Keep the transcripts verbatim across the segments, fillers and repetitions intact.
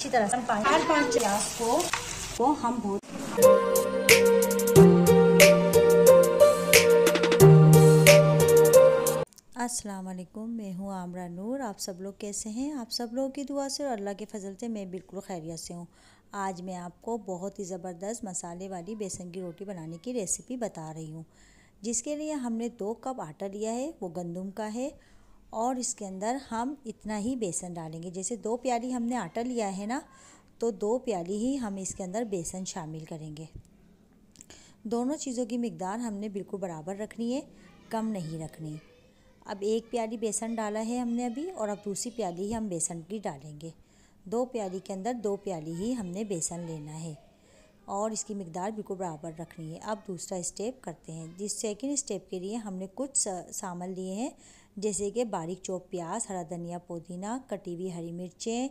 अच्छी तरह से चार पाँच प्याज को को हम भून। अस्सलाम वालेकुम, मैं हूँ आमरा नूर। आप सब लोग कैसे हैं? आप सब लोगों की दुआ से और अल्लाह के फजल से मैं बिल्कुल खैरियत से हूँ। आज मैं आपको बहुत ही ज़बरदस्त मसाले वाली बेसन की रोटी बनाने की रेसिपी बता रही हूँ, जिसके लिए हमने दो कप आटा लिया है, वो गंदम का है। और इसके अंदर हम इतना ही बेसन डालेंगे। जैसे दो प्याली हमने आटा लिया है ना, तो दो प्याली ही हम इसके अंदर बेसन शामिल करेंगे। दोनों चीज़ों की मिकदार हमने बिल्कुल बराबर रखनी है, कम नहीं रखनी। अब एक प्याली बेसन डाला है हमने अभी, और अब दूसरी प्याली ही हम बेसन की डालेंगे। दो प्याली के अंदर दो प्याली ही हमने बेसन लेना है और इसकी मिकदार बिल्कुल बराबर रखनी है। अब दूसरा स्टेप करते हैं। जिस सेकंड स्टेप के लिए हमने कुछ सामान लिए हैं, जैसे कि बारीक चॉप प्याज, हरा धनिया, पुदीना, कटी हुई हरी मिर्चें,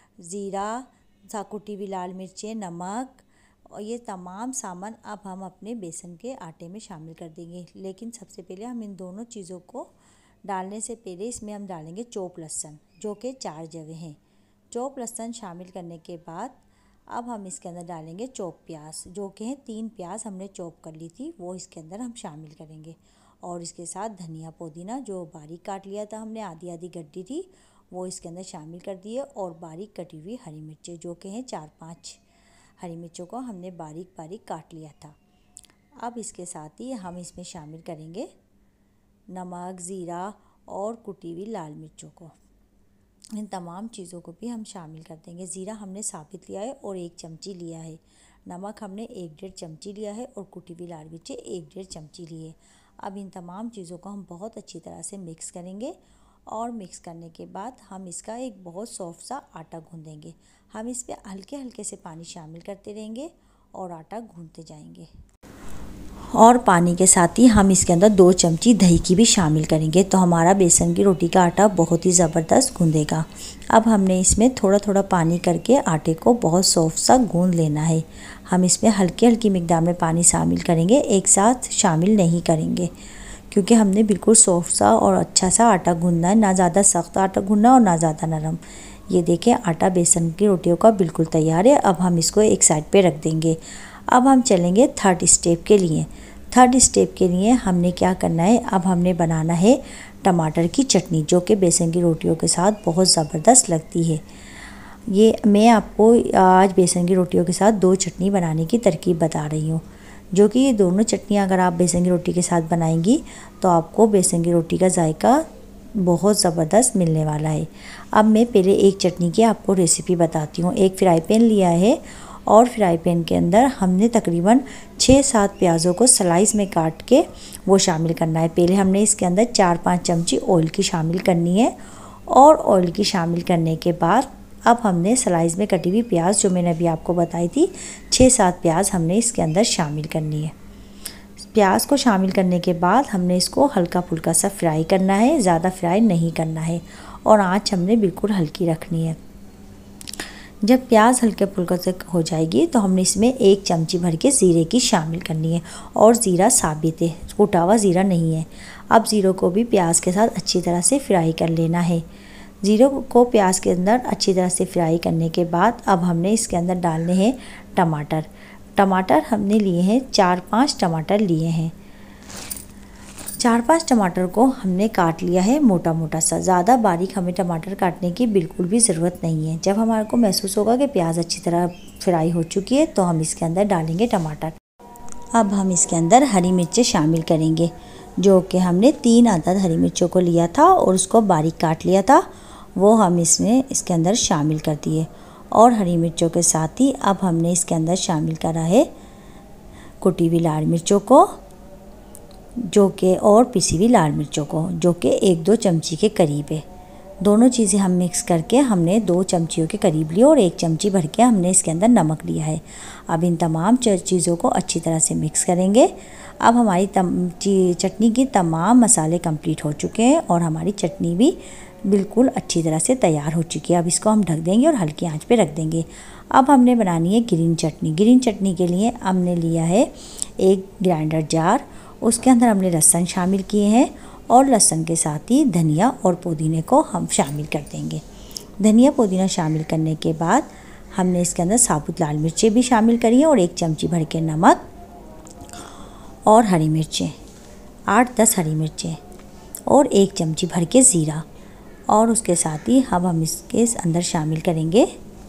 ज़ीरा, कुटी हुई लाल मिर्चें, नमक, और ये तमाम सामान अब हम अपने बेसन के आटे में शामिल कर देंगे। लेकिन सबसे पहले हम इन दोनों चीज़ों को डालने से पहले इसमें हम डालेंगे चॉप लहसुन, जो कि चार जवे हैं। चॉप लहसुन शामिल करने के बाद अब हम इसके अंदर डालेंगे चॉप प्याज, जो कि हैं तीन प्याज हमने चॉप कर ली थी, वो इसके अंदर हम शामिल करेंगे। और इसके साथ धनिया पुदीना जो बारीक काट लिया था हमने, आधी आधी गड्डी थी, वो इसके अंदर शामिल कर दिए। और बारीक कटी हुई हरी मिर्चें, जो कि हैं चार पाँच हरी मिर्चों को हमने बारीक बारीक काट लिया था। अब इसके साथ ही हम इसमें शामिल करेंगे नमक, ज़ीरा और कुटी हुई लाल मिर्चों को। इन तमाम चीज़ों को भी हम शामिल कर देंगे। ज़ीरा हमने साबित लिया है और एक चमची लिया है। नमक हमने एक डेढ़ चमची लिया है और कुटी हुई लाल मिर्चें एक डेढ़ चमची लिए। अब इन तमाम चीज़ों को हम बहुत अच्छी तरह से मिक्स करेंगे और मिक्स करने के बाद हम इसका एक बहुत सॉफ्ट सा आटा गूँधेंगे। हम इस पर हल्के हल्के से पानी शामिल करते रहेंगे और आटा गूँधते जाएंगे। और पानी के साथ ही हम इसके अंदर दो चमची दही की भी शामिल करेंगे, तो हमारा बेसन की रोटी का आटा बहुत ही ज़बरदस्त गूँधेगा। अब हमने इसमें थोड़ा थोड़ा पानी करके आटे को बहुत सॉफ्ट सा गूँध लेना है। हम इसमें हल्की हल्की मिकदार में पानी शामिल करेंगे, एक साथ शामिल नहीं करेंगे, क्योंकि हमने बिल्कुल सॉफ्ट सा और अच्छा सा आटा गूँधना है, ना ज़्यादा सख्त आटा गूँधना और ना ज़्यादा नरम। ये देखें, आटा बेसन की रोटियों का बिल्कुल तैयार है। अब हम इसको एक साइड पे रख देंगे। अब हम चलेंगे थर्ड स्टेप के लिए। थर्ड स्टेप के लिए हमने क्या करना है, अब हमने बनाना है टमाटर की चटनी, जो कि बेसन की रोटियों के साथ बहुत ज़बरदस्त लगती है। ये मैं आपको आज बेसन की रोटियों के साथ दो चटनी बनाने की तरकीब बता रही हूँ, जो कि ये दोनों चटनियाँ अगर आप बेसन की रोटी के साथ बनाएंगी तो आपको बेसन की रोटी का जायका बहुत ज़बरदस्त मिलने वाला है। अब मैं पहले एक चटनी की आपको रेसिपी बताती हूँ। एक फ्राई पैन लिया है और फ्राई पैन के अंदर हमने तकरीबन छः सात प्याज़ों को स्लाइस में काट के वो शामिल करना है। पहले हमने इसके अंदर चार पाँच चमची ऑयल की शामिल करनी है और ऑयल की शामिल करने के बाद अब हमने स्लाइस में कटी हुई प्याज, जो मैंने अभी आपको बताई थी, छः सात प्याज हमने इसके अंदर शामिल करनी है। प्याज को शामिल करने के बाद हमने इसको हल्का फुल्का सा फ्राई करना है, ज़्यादा फ्राई नहीं करना है, और आँच हमने बिल्कुल हल्की रखनी है। जब प्याज हल्के फुल्के से हो जाएगी तो हमने इसमें एक चमची भर के ज़ीरे की शामिल करनी है, और ज़ीरा साबित है, कुटा हुआ ज़ीरा नहीं है। अब ज़ीरो को भी प्याज के साथ अच्छी तरह से फ्राई कर लेना है। ज़ीरो को प्याज के अंदर अच्छी तरह से फ्राई करने के बाद अब हमने इसके अंदर डालने हैं टमाटर। टमाटर हमने लिए हैं, चार पाँच टमाटर लिए हैं। चार पाँच टमाटर को हमने काट लिया है मोटा मोटा सा। ज़्यादा बारीक हमें टमाटर काटने की बिल्कुल भी ज़रूरत नहीं है। जब हमारे को महसूस होगा कि प्याज अच्छी तरह फ्राई हो चुकी है तो हम इसके अंदर डालेंगे टमाटर। अब हम इसके अंदर हरी मिर्चें शामिल करेंगे, जो कि हमने तीन अदद हरी मिर्चों को लिया था और उसको बारीक काट लिया था, वो हम इसमें इसके अंदर शामिल कर दिए। और हरी मिर्चों के साथ ही अब हमने इसके अंदर शामिल करा है कुटी हुई लाल मिर्चों को, जो कि और पिसी हुई लाल मिर्चों को, जो कि एक दो चमची के करीब है। दोनों चीज़ें हम मिक्स करके हमने दो चमचियों के करीब लिया और एक चमची भर के हमने इसके अंदर नमक लिया है। अब इन तमाम चीज़ों को अच्छी तरह से मिक्स करेंगे। अब हमारी चटनी की तमाम मसाले कंप्लीट हो चुके हैं और हमारी चटनी भी बिल्कुल अच्छी तरह से तैयार हो चुकी है। अब इसको हम ढक देंगे और हल्की आंच पे रख देंगे। अब हमने बनानी है ग्रीन चटनी। ग्रीन चटनी के लिए हमने लिया है एक ग्राइंडर जार, उसके अंदर हमने लहसुन शामिल किए हैं और लहसुन के साथ ही धनिया और पुदीने को हम शामिल कर देंगे। धनिया पुदीना शामिल करने के बाद हमने इसके अंदर साबुत लाल मिर्चें भी शामिल करी हैं और एक चमची भर के नमक और हरी मिर्चें, आठ दस हरी मिर्चें और एक चमची भर के ज़ीरा। और उसके साथ ही अब हम इसके अंदर शामिल करेंगे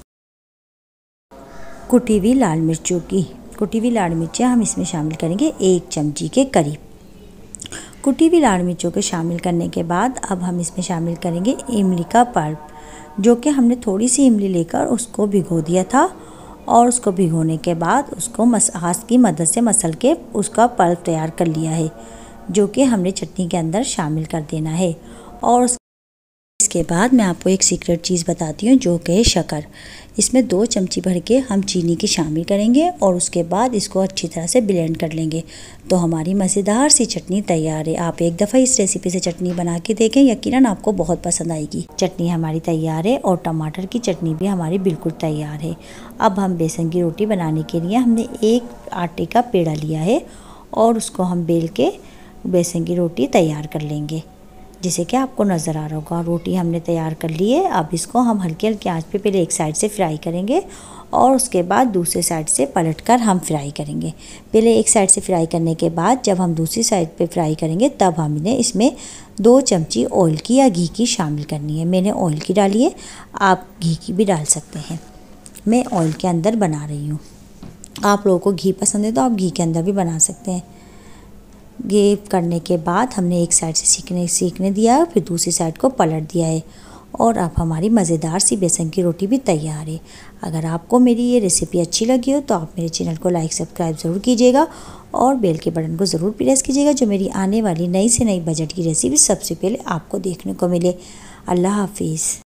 कुटी हुई लाल मिर्चों की कुटी हुई लाल मिर्चें हम इसमें शामिल करेंगे एक चमची के करीब। कुटी हुई लाल मिर्चों के शामिल करने के बाद अब हम इसमें शामिल करेंगे इमली का पल्प, जो कि हमने थोड़ी सी इमली लेकर उसको भिगो दिया था और उसको भिगोने के बाद उसको मस हाथ की मदद से मसल के उसका पल्प तैयार कर लिया है, जो कि हमने चटनी के अंदर शामिल कर देना है। और इसके बाद मैं आपको एक सीक्रेट चीज़ बताती हूँ, जो कि है शक्कर। इसमें दो चमची भर के हम चीनी की शामिल करेंगे और उसके बाद इसको अच्छी तरह से ब्लेंड कर लेंगे, तो हमारी मज़ेदार सी चटनी तैयार है। आप एक दफ़ा इस रेसिपी से चटनी बना के देखें, यकीनन आपको बहुत पसंद आएगी। चटनी हमारी तैयार है और टमाटर की चटनी भी हमारी बिल्कुल तैयार है। अब हम बेसन की रोटी बनाने के लिए हमने एक आटे का पेड़ा लिया है और उसको हम बेल के बेसन की रोटी तैयार कर लेंगे, जैसे कि आपको नज़र आ रहा होगा। रोटी हमने तैयार कर ली है। अब इसको हम हल्की हल्की आंच पे पहले एक साइड से फ्राई करेंगे और उसके बाद दूसरे साइड से पलटकर हम फ्राई करेंगे। पहले एक साइड से फ्राई करने के बाद जब हम दूसरी साइड पे फ्राई करेंगे तब हमने इसमें दो चमची ऑयल की या घी की शामिल करनी है। मैंने ऑयल की डाली है, आप घी की भी डाल सकते हैं। मैं ऑयल के अंदर बना रही हूँ, आप लोगों को घी पसंद है तो आप घी के अंदर भी बना सकते हैं। ये करने के बाद हमने एक साइड से सीखने सीखने दिया, फिर दूसरी साइड को पलट दिया है और अब हमारी मज़ेदार सी बेसन की रोटी भी तैयार है। अगर आपको मेरी ये रेसिपी अच्छी लगी हो तो आप मेरे चैनल को लाइक सब्सक्राइब ज़रूर कीजिएगा और बेल के बटन को ज़रूर प्रेस कीजिएगा, जो मेरी आने वाली नई से नई बजट की रेसिपी सबसे पहले आपको देखने को मिले। अल्लाह हाफिज़।